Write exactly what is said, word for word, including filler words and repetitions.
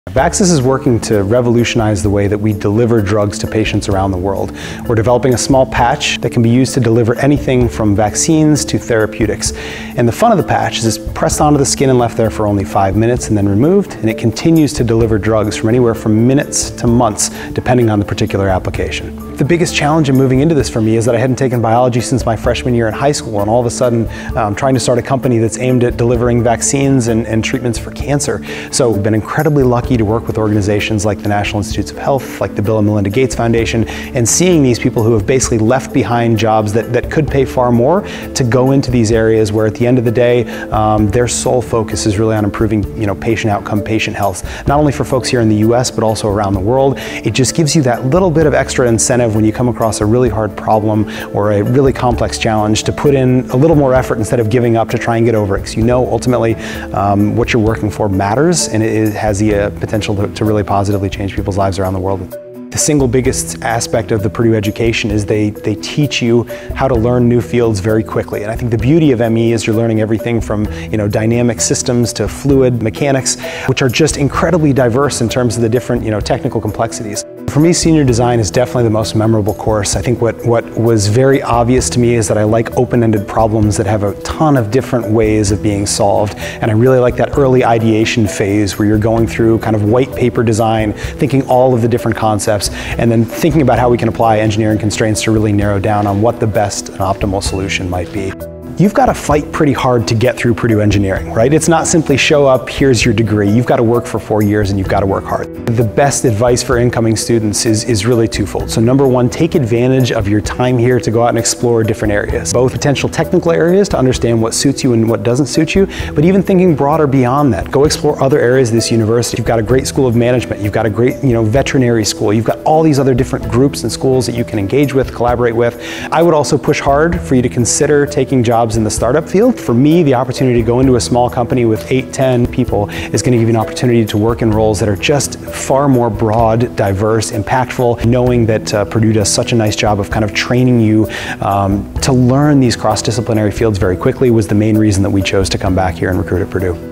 Vaxxas is working to revolutionize the way that we deliver drugs to patients around the world. We're developing a small patch that can be used to deliver anything from vaccines to therapeutics. And the fun of the patch is it's pressed onto the skin and left there for only five minutes and then removed, and it continues to deliver drugs from anywhere from minutes to months, depending on the particular application. The biggest challenge in moving into this for me is that I hadn't taken biology since my freshman year in high school, and all of a sudden um, trying to start a company that's aimed at delivering vaccines and, and treatments for cancer. So we've been incredibly lucky to work with organizations like the National Institutes of Health, like the Bill and Melinda Gates Foundation, and seeing these people who have basically left behind jobs that, that could pay far more to go into these areas where at the end of the day, um, their sole focus is really on improving you know, patient outcome, patient health, not only for folks here in the U S, but also around the world. It just gives you that little bit of extra incentive when you come across a really hard problem or a really complex challenge to put in a little more effort instead of giving up to try and get over it. Because you know ultimately um, what you're working for matters, and it, it has the uh, potential to, to really positively change people's lives around the world. The single biggest aspect of the Purdue education is they, they teach you how to learn new fields very quickly. And I think the beauty of M E is you're learning everything from you know, dynamic systems to fluid mechanics, which are just incredibly diverse in terms of the different you know, technical complexities. For me, senior design is definitely the most memorable course. I think what, what was very obvious to me is that I like open-ended problems that have a ton of different ways of being solved. And I really like that early ideation phase where you're going through kind of white paper design, thinking all of the different concepts, and then thinking about how we can apply engineering constraints to really narrow down on what the best and optimal solution might be. You've got to fight pretty hard to get through Purdue engineering, right? It's not simply show up, here's your degree. You've got to work for four years and you've got to work hard. The best advice for incoming students is, is really twofold. So number one, take advantage of your time here to go out and explore different areas, both potential technical areas to understand what suits you and what doesn't suit you, but even thinking broader beyond that. Go explore other areas of this university. You've got a great school of management. You've got a great you know, veterinary school. You've got all these other different groups and schools that you can engage with, collaborate with. I would also push hard for you to consider taking jobs in the startup field. For me, the opportunity to go into a small company with eight, ten people is going to give you an opportunity to work in roles that are just far more broad, diverse, impactful, knowing that uh, Purdue does such a nice job of kind of training you um, to learn these cross-disciplinary fields very quickly was the main reason that we chose to come back here and recruit at Purdue.